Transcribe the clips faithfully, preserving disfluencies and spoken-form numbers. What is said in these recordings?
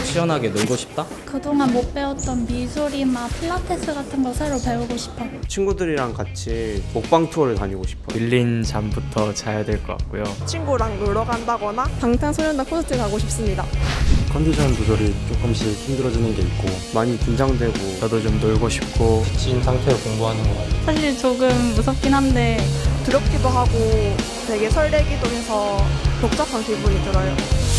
속 시원하게 놀고 싶다? 그동안 못 배웠던 미술이나 필라테스 같은 거 새로 배우고 싶어. 친구들이랑 같이 먹방 투어를 다니고 싶어. 밀린 잠부터 자야 될 것 같고요. 친구랑 놀러 간다거나 방탄소년단 콘서트 가고 싶습니다. 컨디션 조절이 조금씩 힘들어지는 게 있고 많이 긴장되고 저도 좀 놀고 싶고 지친 상태로 공부하는 것 같아요. 사실 조금 무섭긴 한데 두렵기도 하고 되게 설레기도 해서 복잡한 기분이 들어요.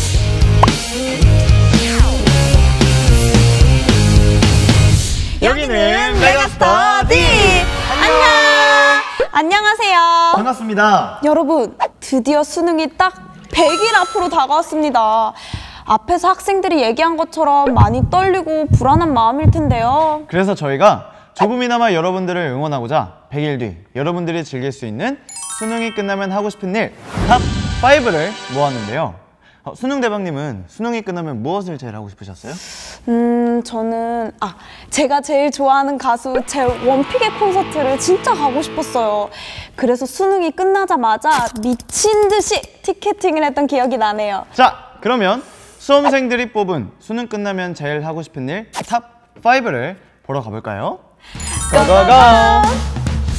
여기는 메가스터디! 안녕! 안녕하세요. 반갑습니다. 여러분, 드디어 수능이 딱 백 일 앞으로 다가왔습니다. 앞에서 학생들이 얘기한 것처럼 많이 떨리고 불안한 마음일 텐데요. 그래서 저희가 조금이나마 여러분들을 응원하고자 백 일 뒤 여러분들이 즐길 수 있는 수능이 끝나면 하고 싶은 일 탑 파이브를 모았는데요. 어, 수능 대박님은 수능이 끝나면 무엇을 제일 하고 싶으셨어요? 음, 저는 아 제가 제일 좋아하는 가수 제 원픽의 콘서트를 진짜 가고 싶었어요. 그래서 수능이 끝나자마자 미친 듯이 티켓팅을 했던 기억이 나네요. 자, 그러면 수험생들이 뽑은 수능 끝나면 제일 하고 싶은 일 탑 파이브를 보러 가볼까요? 고고고!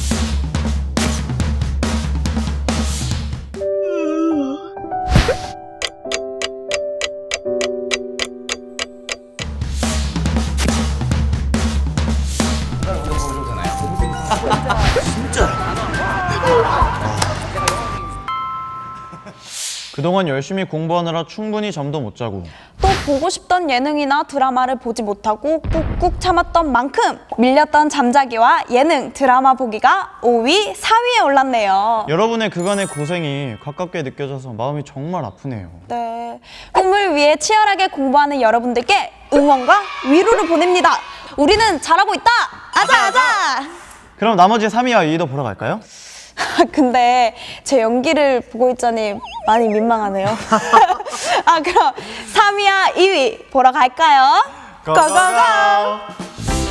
그동안 열심히 공부하느라 충분히 잠도 못 자고 또 보고 싶던 예능이나 드라마를 보지 못하고 꾹꾹 참았던 만큼 밀렸던 잠자기와 예능, 드라마 보기가 오 위, 사 위에 올랐네요. 여러분의 그간의 고생이 가깝게 느껴져서 마음이 정말 아프네요. 네, 꿈을 위해 치열하게 공부하는 여러분들께 응원과 위로를 보냅니다. 우리는 잘하고 있다! 아자 아자! 그럼 나머지 삼 위와 이 위도 보러 갈까요? 근데 제 연기를 보고 있자니 많이 민망하네요. 아, 그럼 삼 위와 이 위 보러 갈까요? 고고고!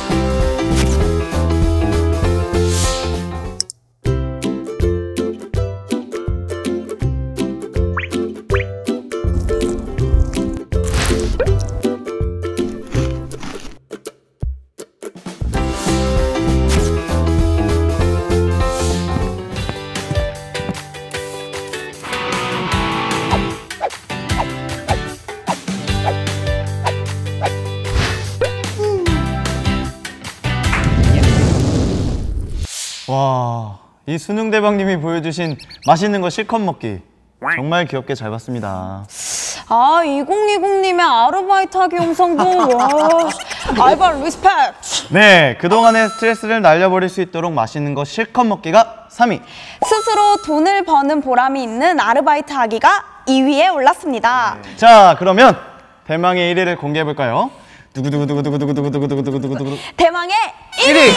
와, 이 수능 대박님이 보여주신 맛있는 거 실컷 먹기 정말 귀엽게 잘 봤습니다. 아, 이공이공님의 아르바이트 하기 영상도 와, 알바 리스펙트! 네, 그동안의 스트레스를 날려버릴 수 있도록 맛있는 거 실컷 먹기가 삼 위, 스스로 돈을 버는 보람이 있는 아르바이트 하기가 이 위에 올랐습니다. 네. 자, 그러면 대망의 일 위를 공개해볼까요? 두구두구두구두구두구두구두구두구두구두구 대망의 일 일 위!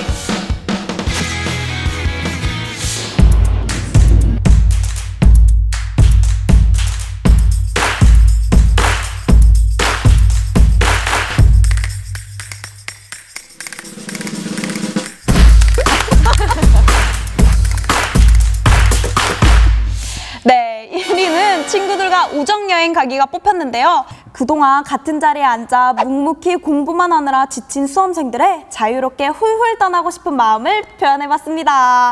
네, 일 위는 친구들과 우정여행 가기가 뽑혔는데요. 그동안 같은 자리에 앉아 묵묵히 공부만 하느라 지친 수험생들의 자유롭게 훌훌 떠나고 싶은 마음을 표현해봤습니다.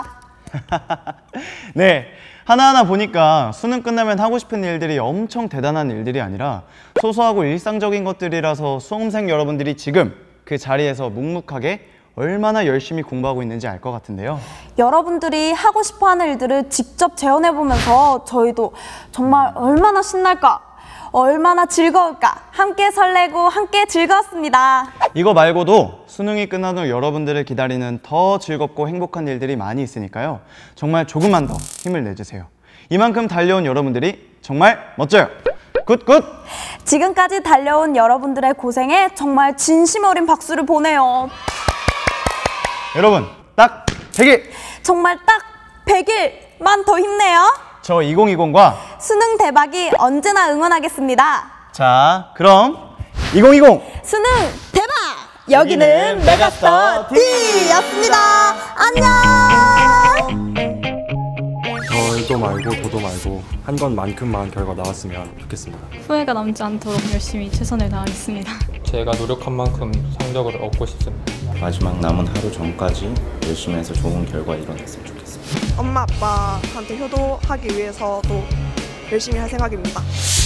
네, 하나하나 보니까 수능 끝나면 하고 싶은 일들이 엄청 대단한 일들이 아니라 소소하고 일상적인 것들이라서 수험생 여러분들이 지금 그 자리에서 묵묵하게 얼마나 열심히 공부하고 있는지 알 것 같은데요. 여러분들이 하고 싶어하는 일들을 직접 재현해보면서 저희도 정말 얼마나 신날까, 얼마나 즐거울까 함께 설레고 함께 즐거웠습니다. 이거 말고도 수능이 끝난 후 여러분들을 기다리는 더 즐겁고 행복한 일들이 많이 있으니까요. 정말 조금만 더 힘을 내주세요. 이만큼 달려온 여러분들이 정말 멋져요. 굿굿! 지금까지 달려온 여러분들의 고생에 정말 진심 어린 박수를 보내요. 여러분, 딱 백 일! 정말 딱 백 일만 더 힘내요. 저 이공이공과 수능 대박이 언제나 응원하겠습니다. 자, 그럼 이공이공 수능 대박! 여기는 메가스터 D였습니다. 안녕! 덜도 말고 도도 말고 한 것만큼만 결과 나왔으면 좋겠습니다. 후회가 남지 않도록 열심히 최선을 다하겠습니다. 제가 노력한 만큼 성적을 얻고 싶습니다. 마지막 남은 하루 전까지 열심히 해서 좋은 결과 이뤄냈으면 좋겠습니다. 엄마 아빠한테 효도하기 위해서도 열심히 할 생각입니다.